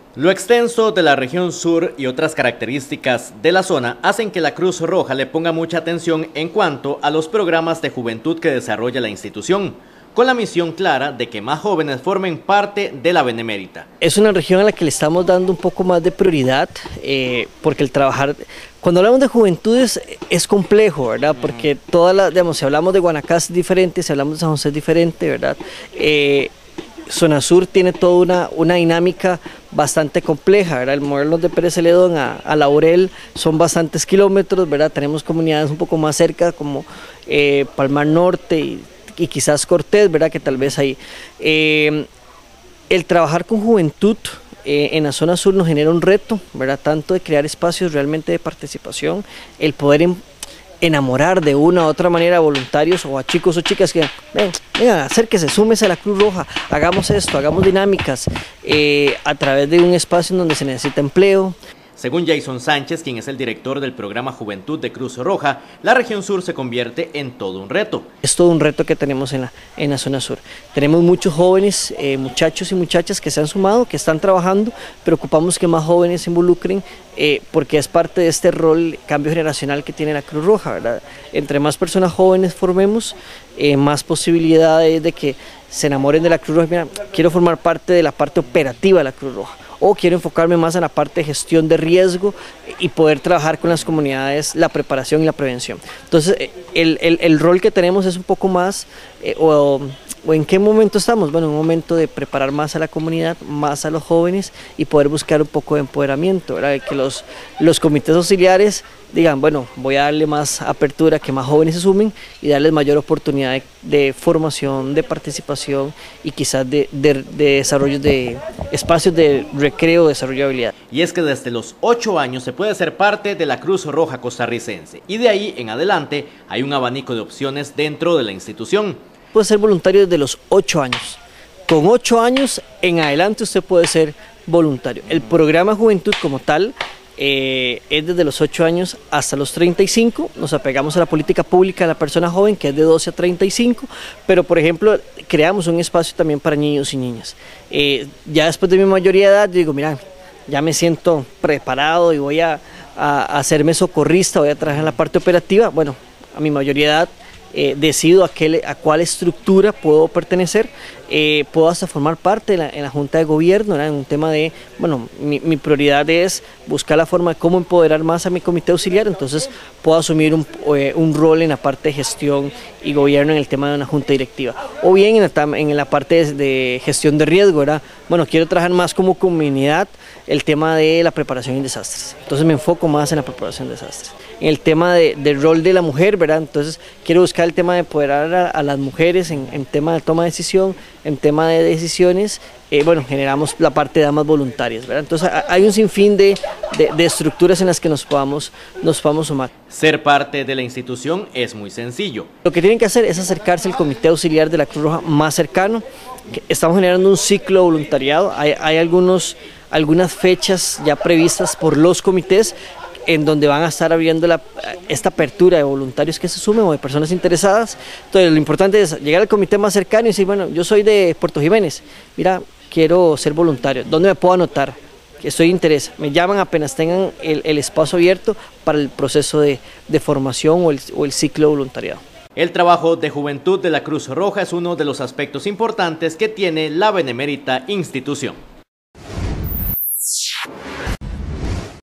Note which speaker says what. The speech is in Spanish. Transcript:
Speaker 1: Lo extenso de la región sur y otras características de la zona hacen que la Cruz Roja le ponga mucha atención en cuanto a los programas de juventud que desarrolla la institución, con la misión clara de que más jóvenes formen parte de la Benemérita.
Speaker 2: Es una región a la que le estamos dando un poco más de prioridad, porque el trabajar, cuando hablamos de juventudes es complejo, ¿verdad? Porque si hablamos de Guanacaste es diferente, si hablamos de San José es diferente, ¿verdad? Zona Sur tiene toda una dinámica bastante compleja, ¿verdad? El movernos de Pérez Celedón a Laurel son bastantes kilómetros, ¿verdad? Tenemos comunidades un poco más cerca como Palmar Norte y quizás Cortés, ¿verdad? Que tal vez ahí. El trabajar con juventud en la zona sur nos genera un reto, ¿verdad? Tanto de crear espacios realmente de participación, el poder enamorar de una u otra manera a voluntarios o a chicos o chicas que vengan, acérquese, súmese a la Cruz Roja, hagamos esto, hagamos dinámicas a través de un espacio en donde se necesita empleo.
Speaker 1: Según Jason Sánchez, quien es el director del programa Juventud de Cruz Roja, la región sur se convierte en todo un reto.
Speaker 2: Es todo un reto que tenemos en la zona sur. Tenemos muchos jóvenes, muchachos y muchachas que se han sumado, que están trabajando, pero ocupamos que más jóvenes se involucren porque es parte de este rol, cambio generacional que tiene la Cruz Roja, ¿verdad? Entre más personas jóvenes formemos, más posibilidades de que se enamoren de la Cruz Roja. Mira, quiero formar parte de la parte operativa de la Cruz Roja, o quiero enfocarme más en la parte de gestión de riesgo y poder trabajar con las comunidades, la preparación y la prevención. Entonces, el rol que tenemos es un poco más, o en qué momento estamos, bueno, en un momento de preparar más a la comunidad, más a los jóvenes y poder buscar un poco de empoderamiento, ¿verdad? Que los comités auxiliares digan, bueno, voy a darle más apertura, que más jóvenes se sumen y darles mayor oportunidad de formación, de participación y quizás de desarrollo de espacios de recreo, desarrollo de habilidad.
Speaker 1: Y es que desde los 8 años se puede ser parte de la Cruz Roja costarricense y de ahí en adelante hay un abanico de opciones dentro de la institución.
Speaker 2: Puede ser voluntario desde los 8 años. Con 8 años en adelante usted puede ser voluntario. El programa Juventud como tal es desde los 8 años hasta los 35, nos apegamos a la política pública de la persona joven que es de 12 a 35, pero por ejemplo creamos un espacio también para niños y niñas. Ya después de mi mayoría de edad digo, mira, ya me siento preparado y voy a hacerme socorrista, voy a trabajar en la parte operativa. Bueno, a mi mayoría de edad decido a cuál estructura puedo pertenecer, puedo hasta formar parte en la Junta de Gobierno, ¿verdad? En un tema de, bueno, mi prioridad es buscar la forma de cómo empoderar más a mi comité auxiliar, entonces puedo asumir un rol en la parte de gestión y gobierno en el tema de una junta directiva, o bien en la parte de gestión de riesgo, ¿verdad? Bueno, quiero trabajar más como comunidad el tema de la preparación en desastres, entonces me enfoco más en la preparación de desastres. En el tema del rol de la mujer, ¿verdad? Entonces quiero buscar el tema de empoderar a las mujeres en tema de toma de decisión, en tema de decisiones, bueno, generamos la parte de damas voluntarias, ¿verdad? Entonces hay un sinfín de estructuras en las que nos podamos sumar.
Speaker 1: Ser parte de la institución es muy sencillo.
Speaker 2: Lo que tienen que hacer es acercarse al comité auxiliar de la Cruz Roja más cercano. Estamos generando un ciclo de voluntariado, hay algunas fechas ya previstas por los comités en donde van a estar abriendo esta apertura de voluntarios que se sumen o de personas interesadas. Entonces lo importante es llegar al comité más cercano y decir, bueno, yo soy de Puerto Jiménez, mira, quiero ser voluntario, ¿dónde me puedo anotar? Que estoy de interés, me llaman apenas tengan el espacio abierto para el proceso de formación o el ciclo de voluntariado.
Speaker 1: El trabajo de juventud de la Cruz Roja es uno de los aspectos importantes que tiene la Benemérita institución.